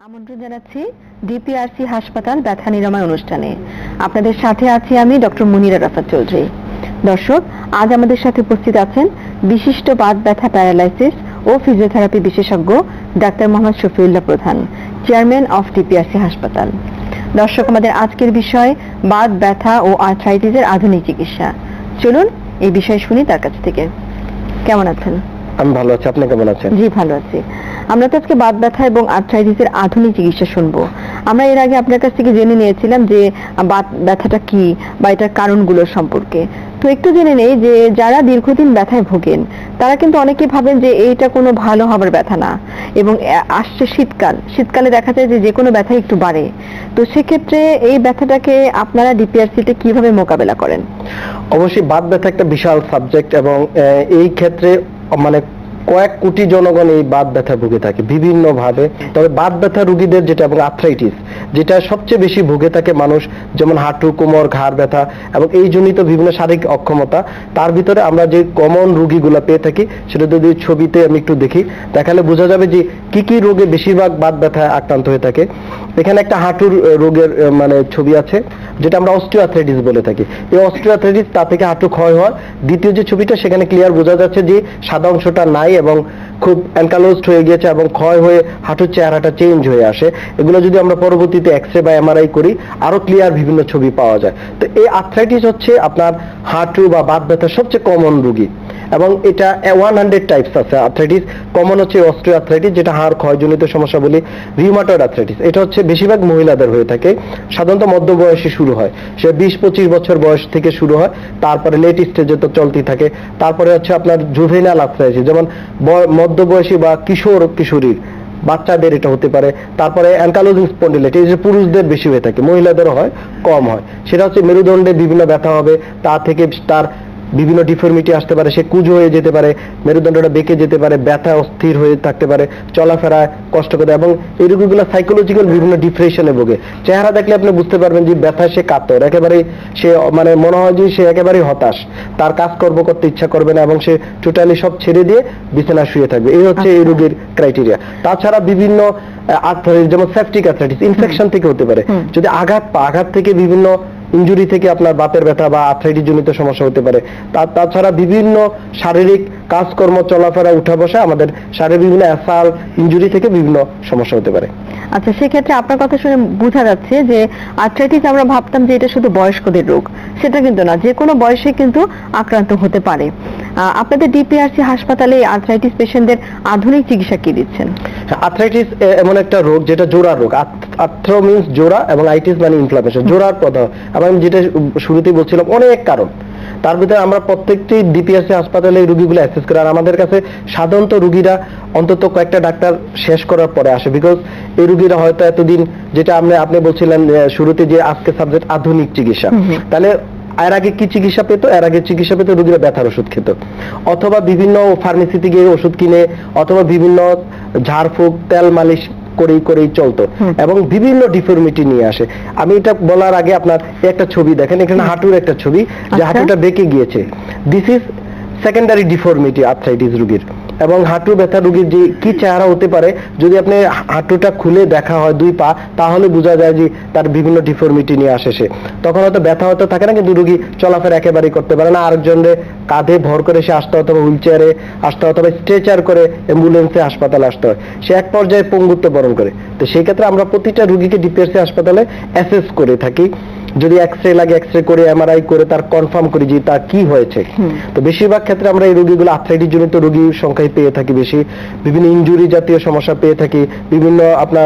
আমন্ত্রণ জানাচ্ছি ডিপিআরসি হাসপাতাল ব্যথা নিরাময় অনুষ্ঠানে। আপনাদের সাথে আছি আমি ডক্টর মুনিরা রাফাত চৌধুরী। দর্শক, আজ আমাদের সাথে উপস্থিত আছেন বিশিষ্ট বাত ব্যথা, প্যারালাইসিস ও ফিজিওথেরাপি বিশেষজ্ঞ doctor Mohammad Shafiullah Pradhan, chairman of DPRC হাসপাতাল। দর্শক, আমাদের আজকের বিষয় বাত ব্যথা ও আর্থ্রাইটিসের আধুনিক চিকিৎসা। চলুন এই বিষয়ে শুনি তার কাছ থেকে। কেমন আছেন? আমি ভালো আছি, আপনি কেমন আছেন? জি, ভালো আছি। আমরা তো আজকে বাত ব্যথা এবং আর্থ্রাইটিসের আধুনিক চিকিৎসা শুনবো। আমরা এর আগে আপনার কাছ থেকে জেনে নিয়েছিলাম যে বাত ব্যথাটা কি বা এটার কারণগুলো সম্পর্কে। তো একটু জেনে নেই যে যারা দীর্ঘদিন ব্যথায় ভোগেন তারা কিন্তু অনেকে ভাবেন যে এইটা কোনো ভালো হবার ব্যথা না, এবং আসছে শীতকালে দেখা যায় যে কোনো ব্যথা একটু বাড়ে। তো সেক্ষেত্রে এই ব্যথাটাকে আপনারা ডিপিআরসিতে কিভাবে মোকাবেলা করেন? অবশ্যই বাত ব্যথা একটা বিশাল সাবজেক্ট, এবং এই ক্ষেত্রে মানে কয়েক কোটি জনগণ এই বাত ব্যথা ভুগে থাকে বিভিন্ন ভাবে। তবে বাত ব্যথা রোগীদের যেটা এবং আর্থ্রাইটিস যেটা সবচেয়ে বেশি ভুগে থাকে মানুষ, যেমন হাঁটু, কোমর, ঘাড় ব্যথা এবং এই জনিত বিভিন্ন শারীরিক অক্ষমতা, তার ভিতরে আমরা যে কমন রোগীগুলো পেয়ে থাকি সেটা যদি ছবিতে আমি একটু দেখালে বোঝা যাবে যে কি কি রোগে বেশিরভাগ বাত ব্যথা আক্রান্ত হয়ে থাকে। এখানে একটা হাঁটুর রোগের মানে ছবি আছে, যেটা আমরা অস্টিওআর্থ্রাইটিস বলে থাকি। এই অস্টিওআর্থ্রাইটিস তা থেকে হাঁটু ক্ষয় হয়। দ্বিতীয় যে ছবিটা, সেখানে ক্লিয়ার বোঝা যাচ্ছে যে সাদা অংশটা নাই এবং খুব অ্যানকালোজড হয়ে গেছে এবং ক্ষয় হয়ে হাঁটুর চেহারাটা চেঞ্জ হয়ে আসে। এগুলো যদি আমরা পরবর্তীতে এক্সরে বা এমআরআই করি আরো ক্লিয়ার বিভিন্ন ছবি পাওয়া যায়। তো এই আর্থ্রাইটিস হচ্ছে আপনার হাঁটু বা বাত ব্যথার সবচেয়ে কমন রোগী, এবং এটা 100 টাইপস আছে আর্থ্রাইটিস। কমন হচ্ছে অস্টিওআর্থ্রাইটিস, যেটা হাড় ক্ষয়জনিত সমস্যা বলি। রিউমাটয়েড আর্থ্রাইটিস, এটা হচ্ছে বেশিরভাগ মহিলাদের হয়ে থাকে, সাধারণত মধ্য বয়সে শুরু হয়, সে 20-25 বছর বয়স থেকে শুরু হয়, তারপরে লেট স্টেজে তো চলতেই থাকে। তারপরে হচ্ছে আপনার জুভেনাইল আর্থ্রাইটিস, যেমন মধ্যবয়সী বা কিশোরীর বাচ্চাদের এটা হতে পারে। তারপরে অ্যানকালোজিং স্পন্ডিলাইটিস, যে পুরুষদের বেশি হয়ে থাকে, মহিলাদেরও হয়, কম হয়। সেটা হচ্ছে মেরুদণ্ডে বিভিন্ন ব্যথা হবে, তা থেকে তার বিভিন্ন ডিফর্মিটি আসতে পারে, সে কুঁজো হয়ে যেতে পারে, মেরুদণ্ডটা বেঁকে যেতে পারে, ব্যথা অস্থির হয়ে থাকতে পারে, চলাফেরায় কষ্ট করে, এবং এই রোগগুলো সাইকোলজিক্যাল বিভিন্ন ডিপ্রেশনে ভোগে। চেহারা দেখলে আপনি বুঝতে পারবেন যে ব্যথা সে কাতর, একেবারেই সে মানে মনে হয় যে সে একেবারেই হতাশ, তার কাজকর্ম করতে ইচ্ছা করবে না এবং সে টোটালি সব ছেড়ে দিয়ে বিছানা শুয়ে থাকবে। এই হচ্ছে এই রোগের ক্রাইটেরিয়া। তাছাড়া বিভিন্ন আর্থ্রাইটিস, যেমন সেপটিক আর্থ্রাইটিস, ইনফেকশন থেকে হতে পারে, যদি আঘাত থেকে বিভিন্ন ইনজুরি থেকে আপনার বাতের ব্যথা বা আর্থ্রাইটিস জনিত সমস্যা হতে পারে। তাছাড়া বিভিন্ন শারীরিক কাজকর্ম, চলাফেরা, উঠা বসা, আমাদের শারীরিক বিভিন্ন অ্যাসাল ইনজুরি থেকে বিভিন্ন সমস্যা হতে পারে। আচ্ছা, সেক্ষেত্রে আপনার কথা শুনে বোঝা যাচ্ছে যে আর্থ্রাইটিস আমরা ভাবতাম যে এটা শুধু বয়স্কদের রোগ, সেটা কিন্তু না, যে কোনো বয়সে কিন্তু আক্রান্ত হতে পারে। আপনাদের ডিপিআরসি হাসপাতালে আর্থ্রাইটিস পেশেন্টদের আধুনিক চিকিৎসা কি দিচ্ছেন? আর্থ্রাইটিস এমন একটা রোগ যেটা জোড়া রোগ। আর্থ্রো মিন্স জোড়া এবং আইটিস মানে ইনফ্লামেশন, জোড়ার পদা। এবং যেটা শুরুতেই বলছিলাম, অনেক কারণ, তার ভিতরে আমরা প্রত্যেকটি ডিপিআরসি হাসপাতালে এই রোগীগুলো অ্যাক্সেস করি। আর আমাদের কাছে সাধারণত রোগীরা অন্তত কয়েকটা ডাক্তার শেষ করার পরে আসে, বিকজ এই রোগীরা হয়তো এতদিন, যেটা আপনি বলছিলেন শুরুতে যে আজকে সাবজেক্ট আধুনিক চিকিৎসা, তাহলে এর আগে কি চিকিৎসা পেত? এর আগে চিকিৎসা পেত রোগীরা ব্যথার ওষুধ খেত, অথবা বিভিন্ন ফার্মেসিতে গিয়ে ওষুধ কিনে, অথবা বিভিন্ন ঝাড়ফুঁক, তেল মালিশ করেই চলতো, এবং বিভিন্ন ডিফর্মিটি নিয়ে আসে। আমি এটা বলার আগে আপনার একটা ছবি দেখেন, এখানে হাঁটুর একটা ছবি, যে হাঁটুটা বেঁকে গিয়েছে। This is secondary deformity arthritis রোগীর। এবং হাঁটু ব্যথা রোগীর যে কি চেহারা হতে পারে, যদি আপনি হাঁটুটা খুলে দেখা হয় দুই পা, তাহলে বোঝা যায় যে তার বিভিন্ন ডিফর্মিটি নিয়ে আসে সে। তখন হয়তো ব্যথা হয়তো থাকে না, কিন্তু রোগী চলাফেরা একেবারেই করতে পারে না, আরেকজনের কাঁধে ভর করে সে আসতে হয়, অথবা হুইল চেয়ারে আসতে হয়, অথবা স্ট্রেচার করে অ্যাম্বুলেন্সে হাসপাতালে আসতে হয়, সে এক পর্যায়ে পঙ্গুত্ব বরণ করে। তো সেই ক্ষেত্রে আমরা প্রতিটা রোগীকে ডিপিআরসি হাসপাতালে অ্যাসেস করে থাকি। যদি এক্সরে লাগে এক্সরে করে, এমআরআই করে তার কনফার্ম করি যে তার কি হয়েছে। তো বেশিরভাগ ক্ষেত্রে আমরা এই রোগীগুলো আর্থ্রাইটিস জনিত রোগীর সংখ্যায় পেয়ে থাকি বেশি, বিভিন্ন ইনজুরি জাতীয় সমস্যা পেয়ে থাকি, বিভিন্ন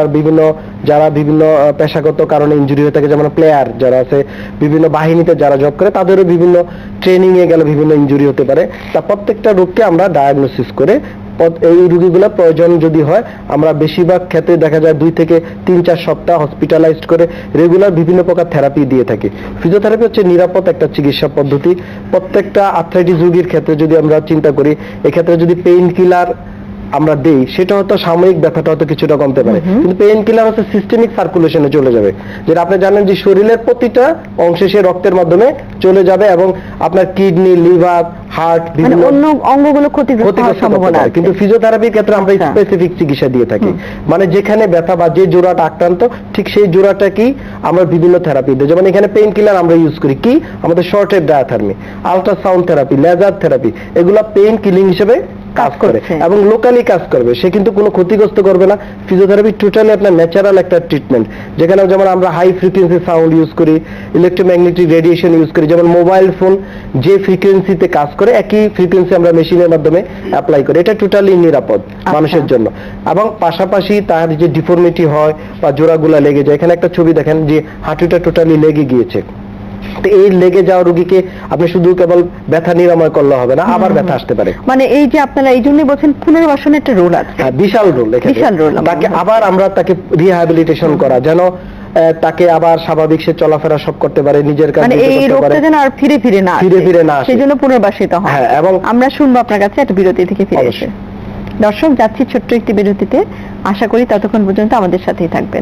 যারা বিভিন্ন পেশাগত কারণে ইনজুরি হয়ে থাকে, যেমন প্লেয়ার যারা আছে, বিভিন্ন বাহিনীতে যারা জব করে, তাদেরও বিভিন্ন ট্রেনিং এ গেলে বিভিন্ন ইনজুরি হতে পারে। তা প্রত্যেকটা রোগকে আমরা ডায়াগনোসিস করে এই রোগীগুলো প্রয়োজন যদি হয়, আমরা বেশিরভাগ ক্ষেত্রে দেখা যায় 2 থেকে 3-4 সপ্তাহ হসপিটালাইজড করে রেগুলার বিভিন্ন প্রকার থেরাপি দিয়ে থাকি। ফিজিওথেরাপি হচ্ছে নিরাপদ একটা চিকিৎসা পদ্ধতি। প্রত্যেকটা আর্থ্রাইটিস রোগীর ক্ষেত্রে যদি আমরা চিন্তা করি, এক্ষেত্রে যদি পেইন কিলার আমরা দেই, সেটা হয়তো সাময়িক ব্যথাটা হয়তো কিছুটা কমতে পারে, কিন্তু পেইন কিলার হচ্ছে সিস্টেমিক সার্কুলেশনে চলে যাবে, যেটা আপনি জানেন যে শরীরের প্রতিটা অংশে সে রক্তের মাধ্যমে চলে যাবে, এবং আপনার কিডনি, লিভার, হার্ট, মানে বিভিন্ন অন্য অঙ্গগুলো ক্ষতিগ্রস্ত হওয়ার সম্ভাবনা আছে। কিন্তু ফিজিওথেরাপির ক্ষেত্রে আমরা আচ্ছা। স্পেসিফিক চিকিৎসা দিয়ে থাকি, মানে যেখানে ব্যথা বা যে জোড়াটা আক্রান্ত ঠিক সেই জোড়াটা কি আমরা বিভিন্ন থেরাপি দিই। যেমন এখানে পেইন কিলার আমরা ইউজ করি, কি আমাদের short wave diathermy, ultrasound therapy, laser therapy, এগুলা পেইন কিলিং হিসেবে কাজ করে এবং লোকালি কাজ করবে, সে কিন্তু কোনো ক্ষতিগ্রস্ত করবে না। ফিজিওথেরাপি টোটালি আপনার ন্যাচারাল একটা ট্রিটমেন্ট, যেখানে যেমন আমরা হাই ফ্রিকোয়েন্সি সাউন্ড ইউজ করি, ইলেকট্রোম্যাগনেটিক রেডিয়েশন ইউজ করি। যেমন মোবাইল ফোন যে ফ্রিকোয়েন্সিতে কাজ করে একই ফ্রিকোয়েন্সি আমরা মেশিনের মাধ্যমে অ্যাপ্লাই করি, এটা টোটালি নিরাপদ মানুষের জন্য। এবং পাশাপাশি তার যে ডিফর্মিটি হয় বা জোড়াগুলা লেগে যায়, এখানে একটা ছবি দেখেন যে হাঁটুটা টোটালি লেগে গিয়েছে, তো এই লেগে যাওয়া রোগীকে আপনি শুধু কেবল ব্যথা নিরাময় করলে হবে না, আবার ব্যথা আসতে পারে। মানে এই যে আপনারা এই জন্যই বলছেন পুনর্বাসনের একটা রোল আছে। হ্যাঁ, বিশাল রোল, বিশাল রোল। তাকে আবার আমরা তাকে রিহ্যাবিলিটেশন করা, যেন তাকে আবার স্বাভাবিক সে চলাফেরা সব করতে পারে, নিজের কাজ মানে এই রোগটা যেন আর ফিরে ফিরে না আসে, সেজন্য পুনর্বাসিত হয়। হ্যাঁ, এবং আমরা শুনবো আপনার কাছে একটা বিরতি থেকে ফিরে এসে। দর্শক, যাচ্ছি ছোট্ট একটি বিরতিতে, আশা করি ততক্ষণ পর্যন্ত আমাদের সাথেই থাকবেন।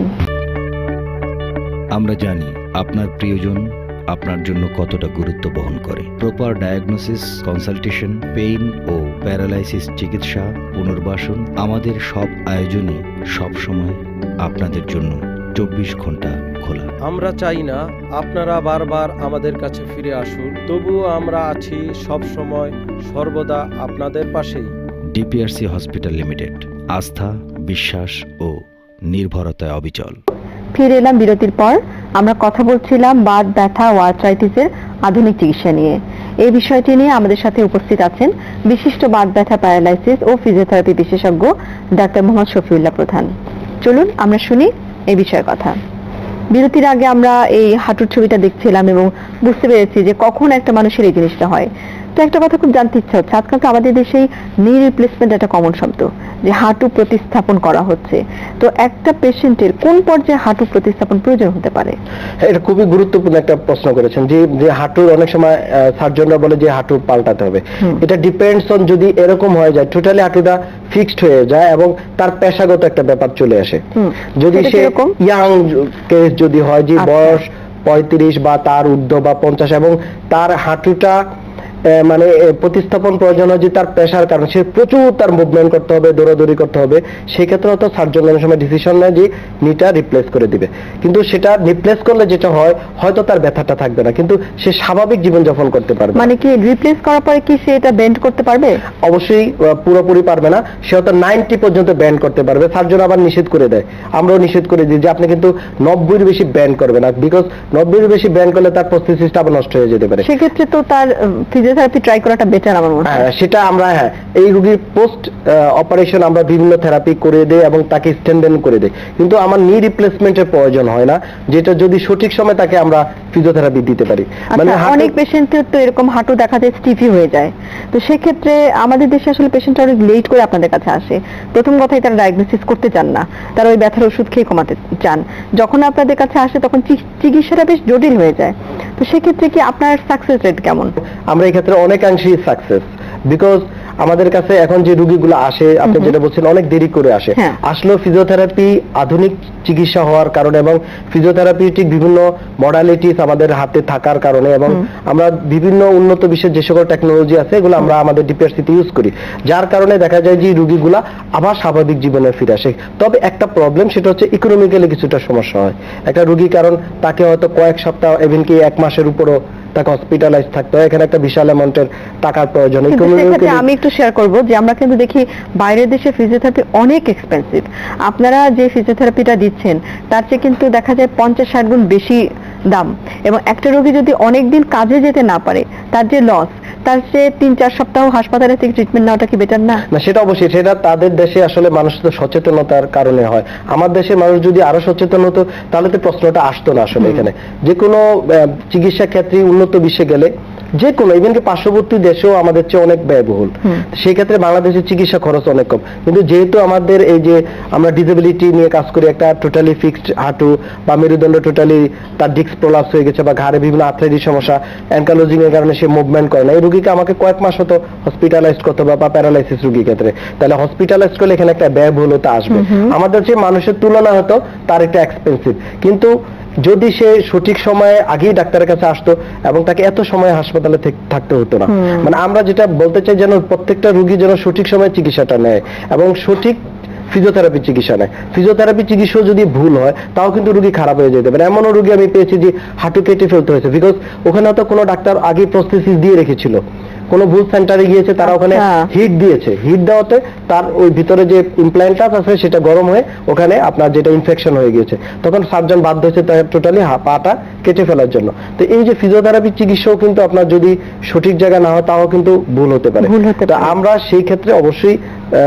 আমরা জানি আপনার প্রিয়জন আপনার জন্য কতটা গুরুত্ব বহন করে। প্রপার ডায়াগনোসিস, কনসালটেশন, পেইন ও প্যারালাইসিস চিকিৎসা, পুনর্বাসন, আমাদের সব আয়োজনই সবসময় আপনাদের জন্য 24 ঘন্টা খোলা। আমরা চাই না আপনারা বারবার আমাদের কাছে ফিরে আসুন, তবুও আমরা আছি সব সময় সর্বদা আপনাদের পাশেই। ডিপিআরসি হসপিটাল লিমিটেড, আস্থা, বিশ্বাস ও নির্ভরতায় অবিচল। ফিরে এলাম বিরতির পর। আমরা কথা বলছিলাম বাত ব্যথা ও আর্থ্রাইটিসের আধুনিক চিকিৎসা নিয়ে। এই বিষয়টি নিয়ে আমাদের সাথে উপস্থিত আছেন বিশিষ্ট বাত ব্যথা, প্যারালাইসিস ও ফিজিওথেরাপি বিশেষজ্ঞ ডাক্তার মোহাম্মদ শফিউল্লাহ প্রধান। চলুন আমরা শুনি এই বিষয়ের কথা। বিরতির আগে আমরা এই হাঁটুর ছবিটা দেখছিলাম এবং বুঝতে পেরেছি যে কখন একটা মানুষের এই জিনিসটা হয়। তো একটা কথা খুব জানতে ইচ্ছা হচ্ছে, আজকাল তো আমাদের দেশে নি রিপ্লেসমেন্ট একটা কমন শব্দ, যে হাঁটু প্রতিস্থাপন করা হচ্ছে। তো একটা পেশেন্টের কোন পর্যায়ে হাঁটু প্রতিস্থাপন প্রয়োজন হতে পারে? এটা খুবই গুরুত্বপূর্ণ একটা প্রশ্ন করেছেন, যে হাঁটুর অনেক সময় সার্জনরা বলে যে হাঁটু পাল্টাতে হবে। এটা ডিপেন্ডস অন, যদি এরকম হয়ে যায় টোটালি হাঁটুটা ফিক্সড হয়ে যায় এবং তার পেশাগত একটা ব্যাপার চলে আসে, যদি সে ইয়াং কেস যদি হয়, যে বয়স 35 বা তার ঊর্ধ্ব বা 50 এবং তার হাঁটুটা মানে প্রতিস্থাপন প্রয়োজন হয়, যে তার প্রেশার কারণে সে প্রচুর তার মুভমেন্ট করতে হবে, দৌড়াদৌড়ি করতে হবে, সেক্ষেত্রে হয়তো সার্জন অনেক সময় ডিসিশন নেয় যে নিটা রিপ্লেস করে দিবে। কিন্তু সেটা রিপ্লেস করলে যেটা হয়, হয়তো তার ব্যথাটা থাকবে না, কিন্তু সে স্বাভাবিক জীবনযাপন করতে পারবে। মানে কি রিপ্লেস করার পরে কি সে এটা বেন্ড করতে পারবে? অবশ্যই পুরোপুরি পারবে না, সে হয়তো 90 পর্যন্ত ব্যান্ড করতে পারবে। সার্জন আবার নিষেধ করে দেয়, আমরাও নিষেধ করে দিই যে আপনি কিন্তু 90-এর বেশি ব্যান্ড করবে না, বিকজ 90-এর বেশি ব্যান্ড করলে তার প্রস্থেসিসটা আবার নষ্ট হয়ে যেতে পারে। সেক্ষেত্রে তো তার ফিজিওথেরাপি ট্রাই করাটা বেটার আমার মনে হয়। সেটা আমরা এই রোগীর পোস্ট অপারেশন আমরা বিভিন্ন থেরাপি করে দেই এবং তাকে স্ট্যান্ডেন করে দেই, কিন্তু আমার নি রিপ্লেসমেন্টের প্রয়োজন হয় না, যেটা যদি সঠিক সময় তাকে আমরা ফিজিওথেরাপি দিতে পারি। মানে অনেক পেশেন্টের তো এরকম হাঁটু দেখা যায় স্টিফি হয়ে যায়, তো সেক্ষেত্রে আমাদের দেশে আসলে পেশেন্টরা অনেক লেট করে আপনাদের কাছে আসে। প্রথম কথাই তারা ডায়াগনোসিস করতে চান না, তারা ওই ব্যথার ওষুধ খেয়ে কমাতে চান। যখন আপনাদের কাছে আসে তখন চিকিৎসাটা বেশ জটিল হয়ে যায়। তো সেক্ষেত্রে কি আপনার সাকসেস রেট কেমন? আমরা এই ক্ষেত্রে অনেকাংশেই সাকসেস, বিকজ আমাদের কাছে এখন যে রোগীগুলো আসে, আপনি যেটা বলছেন অনেক দেরি করে আসে, আসলেও ফিজিওথেরাপি আধুনিক চিকিৎসা হওয়ার কারণে এবং ফিজিওথেরাপিউটিক বিভিন্ন মডালিটিস আমাদের হাতে থাকার কারণে এবং আমরা বিভিন্ন উন্নত বিশ্বের যে সকল টেকনোলজি আছে এগুলো আমরা আমাদের ডিপিআরসিতে ইউজ করি, যার কারণে দেখা যায় যে রোগীগুলা আবার স্বাভাবিক জীবনে ফিরে আসে। তবে একটা প্রবলেম, সেটা হচ্ছে ইকোনমিক্যালি কিছুটা সমস্যা হয় একটা রোগী, কারণ তাকে হয়তো কয়েক সপ্তাহ এমনকি 1 মাসের উপরও তাকে হসপিটালাইজ থাকতে হয়, এখানে একটা বিশাল অ্যামাউন্টের টাকার প্রয়োজন। আমি একটু শেয়ার করবো যে আমরা কিন্তু দেখি বাইরের দেশে ফিজিওথেরাপি অনেক এক্সপেন্সিভ। আপনারা যে ফিজিওথেরাপিটা দিচ্ছেন তার চেয়ে কিন্তু দেখা যায় 50-60 গুণ বেশি দাম, এবং একটা রোগী যদি অনেকদিন কাজে যেতে না পারে তার যে লস, তার চেয়ে 3-4 সপ্তাহ হাসপাতালে থেকে ট্রিটমেন্ট নেওয়াটা কি বেটার না? না, সেটা অবশ্যই, সেটা তাদের দেশে আসলে মানুষের সচেতনতার কারণে হয়। আমার দেশের মানুষ যদি আরো সচেতন হতো তাহলে তো প্রশ্নটা আসতো না। আসলে এখানে যে কোনো চিকিৎসা ক্ষেত্রে উন্নত বিশ্বে গেলে, যে কোনো ইভেন পার্শ্ববর্তী দেশেও আমাদের চেয়ে অনেক ব্যয়বহুল, সেই ক্ষেত্রে বাংলাদেশের চিকিৎসা খরচ অনেক কম। কিন্তু যেহেতু আমাদের এই যে আমরা ডিসেবিলিটি নিয়ে কাজ করি, একটা টোটালি ফিক্সড হাঁটু বা মেরুদণ্ড টোটালি তার ডিস্ক প্রলাপস হয়ে গেছে বা ঘাড়ে বিভিন্ন আর্থ্রাইটিস সমস্যা, অ্যাঙ্কালোজিং এর কারণে সে মুভমেন্ট করে না, এই রোগীকে আমাকে কয়েক মাস হতো হসপিটালাইজড করতে হবে বা প্যারালাইসিস রোগীর ক্ষেত্রে, তাহলে হসপিটালাইজ করলে এখানে একটা ব্যয়বহুলতা আসবে। আমাদের যে মানুষের তুলনা হতো তার একটা এক্সপেন্সিভ, কিন্তু যদি সে সঠিক সময়ে আগেই ডাক্তারের কাছে আসতো এবং তাকে এত সময় হাসপাতালে থাকতে হতো না। মানে আমরা যেটা বলতে চাই যেন প্রত্যেকটা রোগী যেন সঠিক সময়ে চিকিৎসাটা নেয় এবং সঠিক ফিজিওথেরাপি চিকিৎসা নেয়। ফিজিওথেরাপি চিকিৎসা যদি ভুল হয় তাও কিন্তু রোগী খারাপ হয়ে যেতে পারে। এমনও রোগী আমি পেয়েছি যে হাঁটু কেটে ফেলতে হয়েছে, বিকজ ওখানে হয়তো কোনো ডাক্তার আগে প্রস্থেসিস দিয়ে রেখেছিল, কোনো ভুল সেন্টারে গিয়েছে, তারা ওখানে হিট দিয়েছে, হিট দেওয়াতে তার ওই ভিতরে যে ইমপ্ল্যান্টটা আছে সেটা গরম হয়ে ওখানে আপনার যেটা ইনফেকশন হয়ে গিয়েছে, তখন সার্জন বাধ্য হয়েছে তার টোটালি পাটা কেটে ফেলার জন্য। তো এই যে ফিজিওথেরাপি চিকিৎসাও কিন্তু আপনার যদি সঠিক জায়গা না হয় তাও কিন্তু ভুল হতে পারে। তো আমরা সেই ক্ষেত্রে অবশ্যই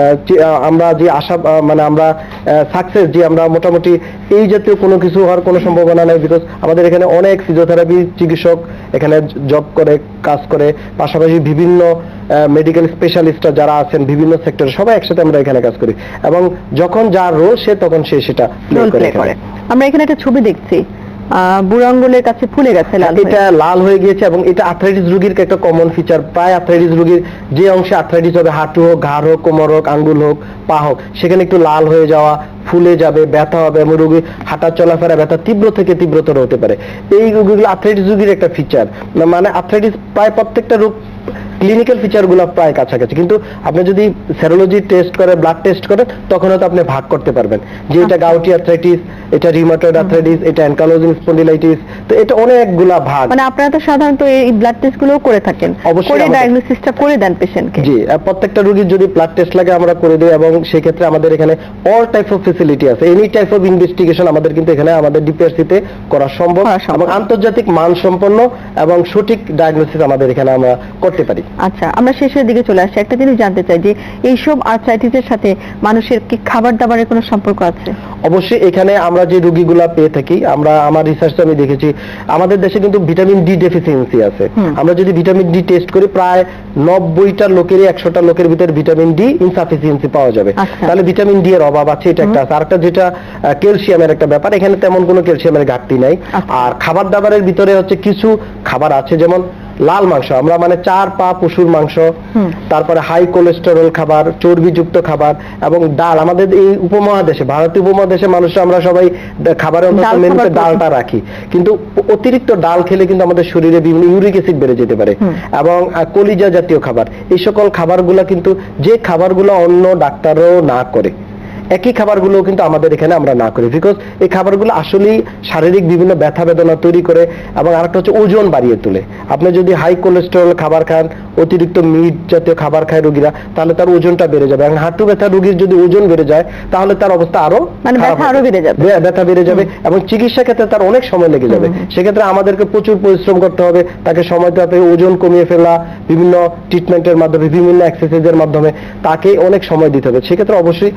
আমরা যে আশা মানে আমরা সাকসেস যে আমরা মোটামুটি এই জাতীয় কোনো কিছু হওয়ার কোনো সম্ভাবনা নেই, বিকজ আমাদের এখানে অনেক ফিজিওথেরাপি চিকিৎসক এখানে জব করে, কাজ করে, পাশাপাশি বিভিন্ন মেডিকেল স্পেশালিস্টরা যারা আছেন বিভিন্ন সেক্টরে সবাই একসাথে আমরা এখানে কাজ করি এবং যখন যার রোল সে তখন সে সেটা প্লে করে। আমরা এখানে একটা ছবি দেখছি, বুড়ো আঙ্গুলের কাছে ফুলে গেছে, এটা লাল হয়ে গিয়েছে এবং এটা আর্থ্রাইটিস রোগীর একটা কমন ফিচার। প্রায় আর্থ্রাইটিস রোগীর যে অংশে আর্থ্রাইটিস হবে, হাঁটু হোক, ঘাড় হোক, কোমর হোক, আঙ্গুল হোক, পা হোক, সেখানে একটু লাল হয়ে যাওয়া, ফুলে যাবে, ব্যথা হবে এবং রোগী হাঁটা চলাফেরা ব্যথা তীব্র থেকে তীব্রতর হতে পারে। এই রোগীগুলো আর্থ্রাইটিস রোগীর একটা ফিচার। মানে আর্থ্রাইটিস প্রায় প্রত্যেকটা রোগ ক্লিনিক্যাল ফিচারগুলো প্রায় কাছাকাছি, কিন্তু আপনি যদি সেরোলজি টেস্ট করে, ব্লাড টেস্ট করেন, তখন হয়তো আপনি ভাগ করতে পারবেন যে এটা গাউটি আর্থ্রাইটিস, এটা রিউমাটয়েড আর্থ্রাইটিস, এটা অ্যানকাইলোজিং স্পন্ডিলাইটিস। তো এটা অনেকগুলা ভাগ। মানে আপনারা তো সাধারণত এই ব্লাড টেস্টগুলো করে থাকেন, অবশ্যই ডায়াগনোসিসটা করে দেন পেশেন্টকে? জি, প্রত্যেকটা রোগীর যদি ব্লাড টেস্ট লাগে আমরা করে দিই এবং সেই ক্ষেত্রে আমাদের এখানে অল টাইপ অফ ফ্যাসিলিটি আছে। এনি টাইপ অফ ইনভেস্টিগেশন আমাদের কিন্তু এখানে আমাদের ডিপিআরসি তে করা সম্ভব এবং আন্তর্জাতিক মানসম্পন্ন এবং সঠিক ডায়াগনোসিস আমাদের এখানে আমরা করতে পারি। আচ্ছা, আমরা শেষের দিকে চলে আসছি। একটা জিনিস জানতে চাই যে এইসব আর্থ্রাইটিসের সাথে মানুষের কি খাবার দাবারের কোনো সম্পর্ক আছে? অবশ্যই এখানে আমরা যে রোগীগুলা পেয়ে থাকি, আমরা আমার রিসার্চে আমি দেখেছি আমাদের দেশে কিন্তু ভিটামিন ডি ডেফিসিয়েন্সি আছে। আমরা যদি ভিটামিন ডি টেস্ট করি প্রায় 90টা লোকেরই 100টা লোকের ভিতরে ভিটামিন ডি ইনসাফিসিয়েন্সি পাওয়া যাবে। তাহলে ভিটামিন ডি এর অভাব আছে, এটা একটা আছে। আরেকটা যেটা ক্যালসিয়ামের একটা ব্যাপার, এখানে তেমন কোনো ক্যালসিয়ামের ঘাটতি নাই। আর খাবার দাবারের ভিতরে হচ্ছে কিছু খাবার আছে, যেমন লাল মাংস, আমরা মানে 4 পা পশুর মাংস, তারপরে হাই কোলেস্টেরল খাবার, চর্বিযুক্ত খাবার এবং ডাল। আমাদের এই উপমহাদেশে, ভারতীয় উপমহাদেশে মানুষরা আমরা সবাই খাবারের অন্তত মেনুতে ডালটা রাখি, কিন্তু অতিরিক্ত ডাল খেলে কিন্তু আমাদের শরীরে বিভিন্ন ইউরিক অ্যাসিড বেড়ে যেতে পারে এবং কলিজা জাতীয় খাবার। এই সকল খাবারগুলো কিন্তু যে খাবারগুলো অন্য ডাক্তারও না করে, একই খাবারগুলো কিন্তু আমাদের এখানে আমরা না করি, বিকজ এই খাবারগুলো আসলেই শারীরিক বিভিন্ন ব্যথা বেদনা তৈরি করে এবং আরেকটা হচ্ছে ওজন বাড়িয়ে তোলে। আপনি যদি হাই কোলেস্টেরল খাবার খান, অতিরিক্ত মিট জাতীয় খাবার খায় রোগীরা, তাহলে তার ওজনটা বেড়ে যাবে এবং হাঁটু ব্যথা রোগীর যদি ওজন বেড়ে যায় তাহলে তার অবস্থা আরো ব্যথা বেড়ে যাবে এবং চিকিৎসা ক্ষেত্রে তার অনেক সময় লেগে যাবে। সেক্ষেত্রে আমাদেরকে প্রচুর পরিশ্রম করতে হবে, তাকে সময় দিতে হবে, ওজন কমিয়ে ফেলা, বিভিন্ন ট্রিটমেন্টের মাধ্যমে, বিভিন্ন এক্সারসাইজের মাধ্যমে তাকে অনেক সময় দিতে হবে। সেক্ষেত্রে অবশ্যই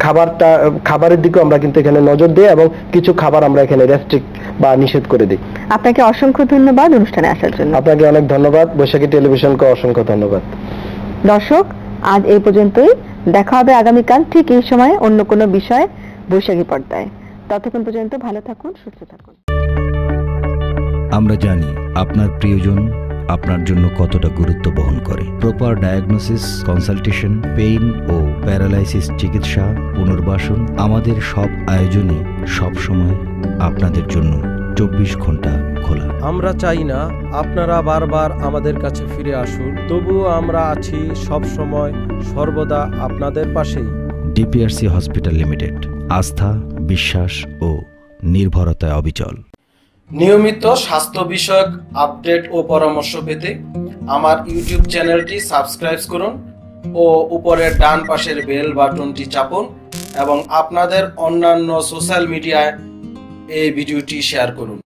খাবারের দিকে আমরা কিন্তু এখানে নজর দিই এবং কিছু খাবার আমরা এখানে রেস্ট্রিক্ট বা নিষেধ করে দিই। আপনাকে অসংখ্য ধন্যবাদ অনুষ্ঠানে আসার জন্য। আপনাকে অনেক ধন্যবাদ, বৈশাখী টেলিভিশনকে অসংখ্য ধন্যবাদ। দর্শক, আজ এই পর্যন্তই। দেখা হবে আগামীকাল ঠিক এই সময়ে অন্য কোনো বিষয়ে বৈশাখী পর্দায়। ততক্ষণ পর্যন্ত ভালো থাকুন, সুস্থ থাকুন। আমরা জানি আপনার প্রিয়জন আপনার জন্য কতটা গুরুত্ব বহন করে। প্রপার ডায়াগনোসিস, কনসালটেশন, পেইন ও প্যারালাইসিস চিকিৎসা, পুনর্বাসন, আমাদের সব আয়োজনই সবসময় আপনাদের জন্য 24 ঘন্টা খোলা। আমরা চাই না আপনারা বারবার আমাদের কাছে ফিরে আসুন, তবুও আমরা আছি সব সময় সর্বদা আপনাদের পাশেই। ডিপিআরসি হসপিটাল লিমিটেড, আস্থা, বিশ্বাস ও নির্ভরতায় অবিচল। নিয়মিত স্বাস্থ্য বিষয়ক আপডেট ও পরামর্শ পেতে আমার ইউটিউব চ্যানেলটি সাবস্ক্রাইব করুন ও উপরের ডান পাশের বেল বাটনটি চাপুন এবং আপনাদের অন্যান্য সোশ্যাল মিডিয়ায় এই ভিডিওটি শেয়ার করুন।